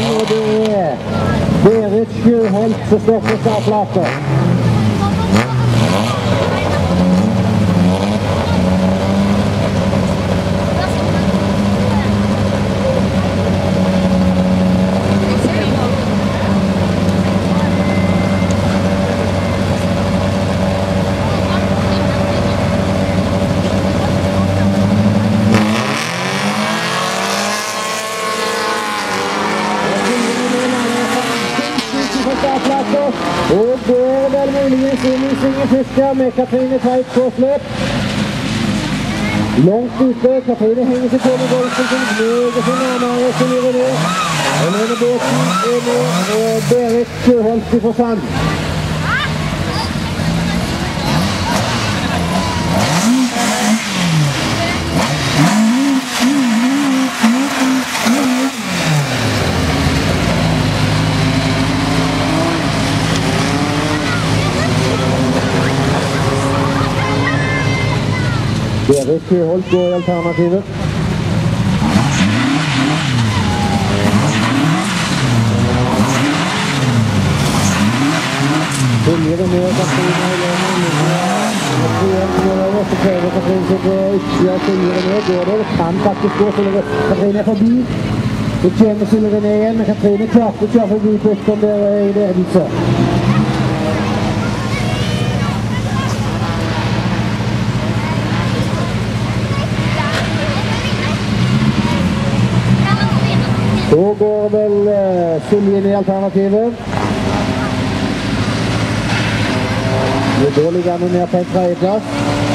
og det er Berit Sjøholt som står på startplassen. Og går vel muligens inn i Svingefisker med Katrine Tveit på slep. Langt ute, Katrine henger seg på med golfen sin, meget så nærmere som gjør det. Helene Båten er med, og Berit Sjøholt i Forsand. Berit Sjøholt går i alternativet. Silje René og Katrine Helene så prøver Katrine seg på utsida av Silje René. Går det? Det kan faktisk gå. Katrine er forbi. Så kommer Silje René igjen, men Katrine klarte ikke å forbi pusten der i ledelse. Så går vel Silje inn i alternativet. Da ligger han ned på en tredjeplass.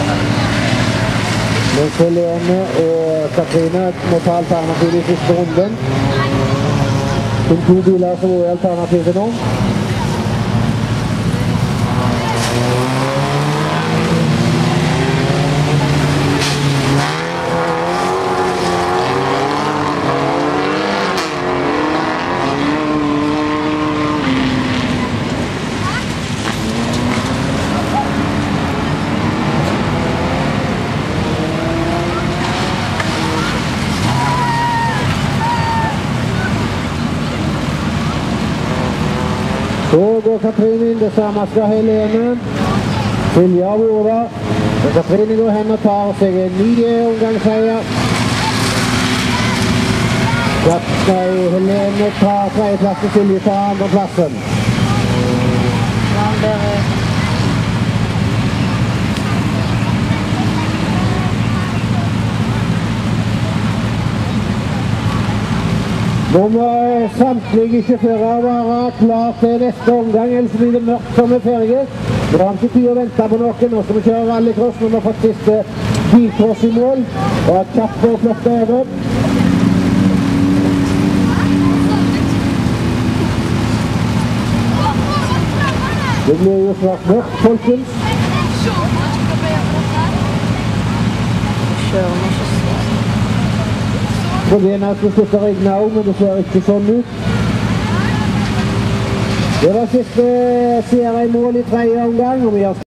Mens Helene og Katrine må ta alternativet i siste runden. Kun 2 biler som går i alternativet nå. Så går Katrine inn, det samme skal Helene. Silje har vært der. Så Katrine går hen og tar seg en ny omgangsseier. Helene tar tredjeplassen, Silje tar andreplassen. Nå må samtlige sjåfører være klar til neste omgang, ellers blir det mørkt som en ferie. Vi har ikke tid å vente på noen. Nå skal vi kjøre rallycross når vi har fått siste bilcross i mål. Og har kjapt for å flotte over. Det blir jo snart mørkt, folkens. Problemet er at det slutter å regne også, men det ser ikke sånn ut. Det var siste serie i mål i tredje omgang, og vi har